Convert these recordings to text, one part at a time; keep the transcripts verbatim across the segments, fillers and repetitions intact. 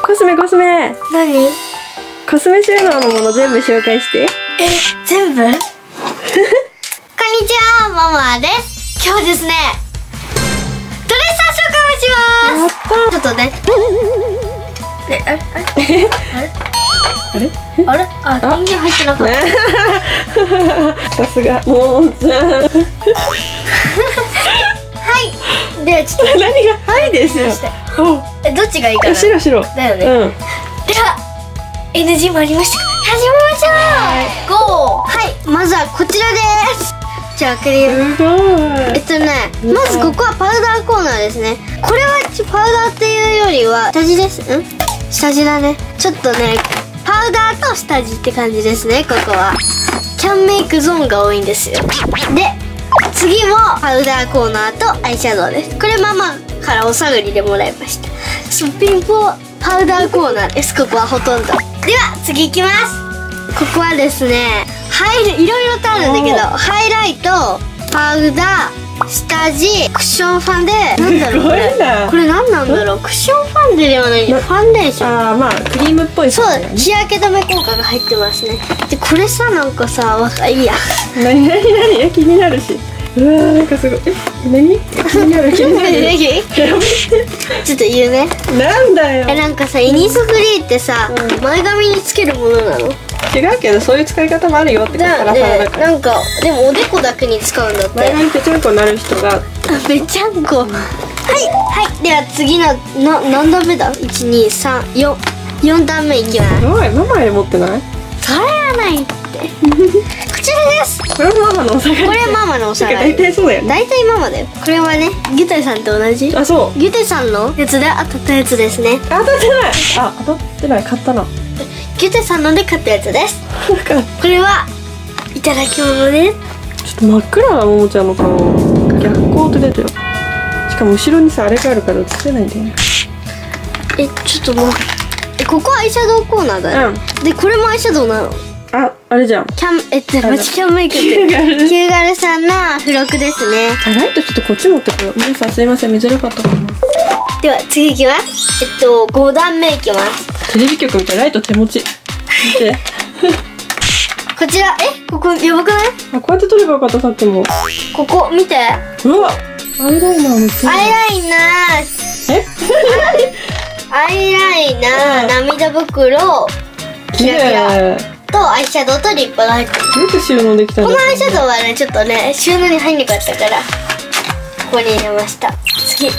コスメコスメ。 何？ コスメ収納のもの全部紹介して。 え、全部？こんにちは、ママです。今日ですね、ドレッサー紹介をします。ちょっとね。え、あれあれあれあれあ、人間入ってなかった。 さすがももちゃん。はい 。で、ちょっと何がはいですよ。 え、どっちがいいかな。 白白だよね。 うん。 では エヌジー もありました。始めましょう。ゴー。はい。まずはこちらです。じゃあ開けるよ。 すごい。 えっとね、まずここはパウダーコーナーですね。これはパウダーっていうよりは下地です。ん？下地だね。ちょっとね、パウダーと下地って感じですね。ここはキャンメイクゾーンが多いんですよ。で、次もパウダーコーナーとアイシャドウです。これママからお下がりでもらいました。ショッピングパウダーコーナーです。ここはほとんど。では次行きます。ここはですね、ハイいろいろとあるんだけど、ハイライト、パウダー、下地、クッションファンデ、なんだろうこれ。これ何なんだろう。クッションファンデではない、ファンデーション。ああ、まあクリームっぽい。そう、日焼け止め効果が入ってますね。で、これさ、なんかさ、わかいいや。なになになに、気になるし。うわー、なんかすごい。え、何？気になる気になる。ちょっと言うね。なんだよ。え、なんかさ、イニスフリーってさ、前髪につけるものなの？ 違うけど、そういう使い方もあるよって。 だね、なんかでもおでこだけに使うんだって。 前髪ぺちゃんこになる人が。 ぺちゃんこ。はいはい。では次のな何段目だ？一二三四四段目いきます。 すごい、ママで持ってない？ それはないって。こちらです。 これママのお下がり。 これママのお下がり。 大体そうだよね。 大体ママだよ。これはね、ギュテさんと同じ。 あ、そう。 ギュテさんのやつで当たったやつですね。 当たってない。あ、当たってない。買ったな。 ギュテさんので買ったやつです。これはいただき物です。 ちょっと真っ暗なももちゃんの顔。逆光って出てる。しかも後ろにさ、あれがあるから映せないんだよね。 え、ちょっともうえ、ここはアイシャドウコーナーだよ。うん、で、これもアイシャドウなの。 あ、あれじゃん。 キャン、えっと、マチキャンメイクって。キューガル。キューガルさんの付録ですね。 あ、ライトちょっとこっち持ってこよう。皆さんすいません、見づらかったかな。 では、次いきます。えっと、ご段目いきます。 テレビ局みたいなライト手持ち。見て。 こちら、え、ここ、やばくない？ あ、こうやって撮ればよかった、さっきも。 ここ、見て。 うわ、アイライナーめっちゃ。 アイライナー。 えアイライナー、涙袋、キラキラ。とアイシャドウとリップが入ってる。 よく収納できたね。 このアイシャドウはね、ちょっとね、収納に入んなかったからここに入れました。次、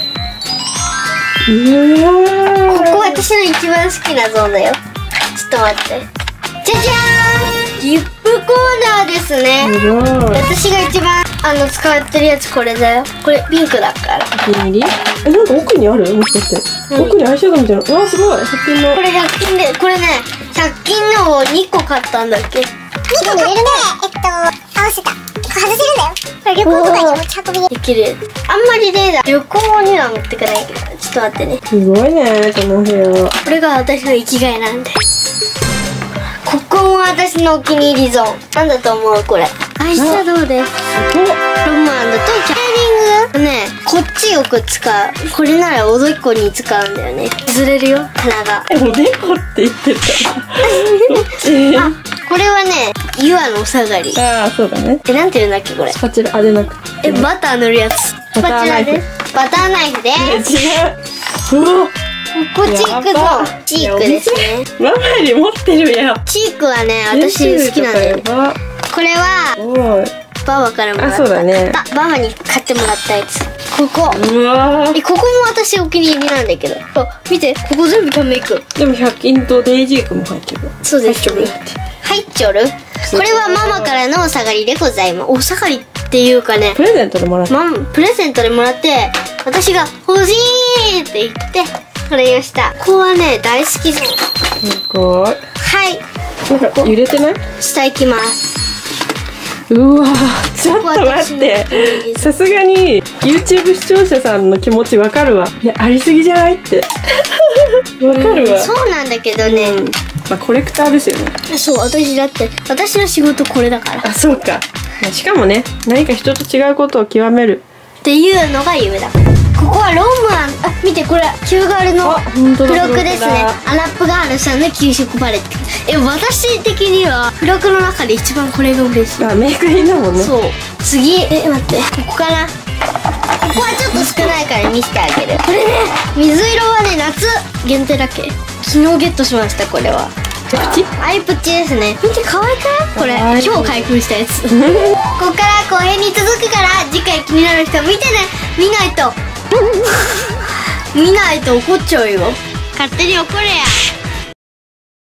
うわー、ここ私の一番好きなゾーンだよ。ちょっと待って、じゃじゃーん、リップコーナーですね。私が一番あの使ってるやつこれだよ。これピンクだから。 お気に入り？え、なんか奥にある？もしかして、うん、奥にアイシャドウみたいな。うわ、すごい。ひゃく均のこれひゃく均で、これねひゃく均のをにこ買ったんだっけ。にこ入れるね。えっと合わせた。外せるんだよ。これ旅行とかに持ち運びできる。あんまりレーダー旅行には持ってかないけど、ちょっと待ってね。 すごいね、この部屋。 これが私の生きがいなんで。ここも私のお気に入りゾーン。なんだと思うこれ？アイシャドウです。ロマンドとキャーリングね、こっちよく使う。これならおでこに使うんだよね。ずれるよ、鼻が。 え、おでこって言ってた。どっち？ あ、これはね、ユアのお下がり。 ああ、そうだね。 え、なんて言うんだっけこれ。 スパチュラ、あれなくて。 え、バター塗るやつ。スパチュラです。バターナイフです。 違う。うわ。 ここチークゾーン。チークですね。 ママより持ってるやん。 チークはね、私好きなんだよね。これはババからもらった。あ、そうだね。ババに買ってもらったやつ。ここ。うわ。え、ここも私お気に入りなんだけど。あ、見て、ここ全部キャンメイク。 でもひゃく均とデイジークも入ってる。 そうですね。入っちょる。これはママからのお下がりでございます。お下がりっていうかね。 プレゼントでもらって。 プレゼントでもらって、私が欲しいって言って。これをした。ここはね、大好きそう。 すごい。 はい。 なんか揺れてない？ 下行きます。 うわー、ちょっと待って。さすがに YouTube 視聴者さんの気持ちわかるわ。いや、ありすぎじゃないって。わかるわ、 うん。そうなんだけどね。うん、 まあコレクターですよね。 そう、私だって私の仕事これだから。 あ、そうか。しかもね、何か人と違うことを極めるっていうのが夢だから。 ここはロムアン、あ、見てこれキューガールのあ、本当だ。 付録ですね。アラップガールさんの給食パレット。え、私的には付録の中で一番これが嬉しい。 あ、メイク品だもんね。 そう。次、え、待って、ここかな。ここはちょっと少ないから見せてあげる。これね、水色はね、夏限定だっけ。昨日ゲットしました。これはプチアイプチですね。見て可愛くないこれ。今日開封したやつここから後編に続くから次回気になる人見てね。見ないと見ないと怒っちゃうよ。勝手に怒れや。